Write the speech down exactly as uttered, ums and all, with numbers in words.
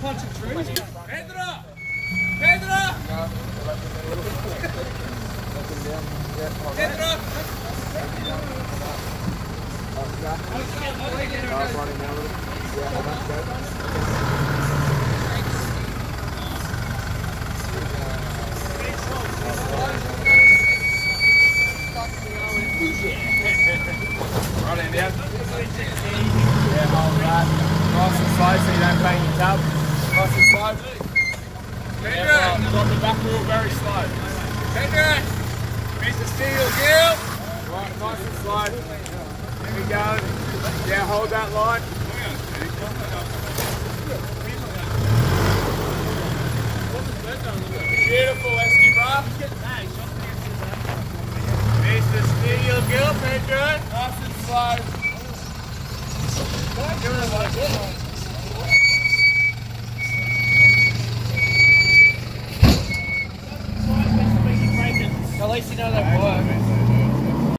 punching trees. Pedro! Pedro! Pedro! Right in there. Yeah, hold that. Nice and slow so you don't bang your tub. Nice and slow. Pedro! Yeah, drop the back wheel very slow. Pedro! Mister Steel Gill! Right, nice and slow. There we go. Yeah, hold that line. Beautiful, Esky bra. Mister Steel Gill, Pedro! Nice and slow. At least you know that work.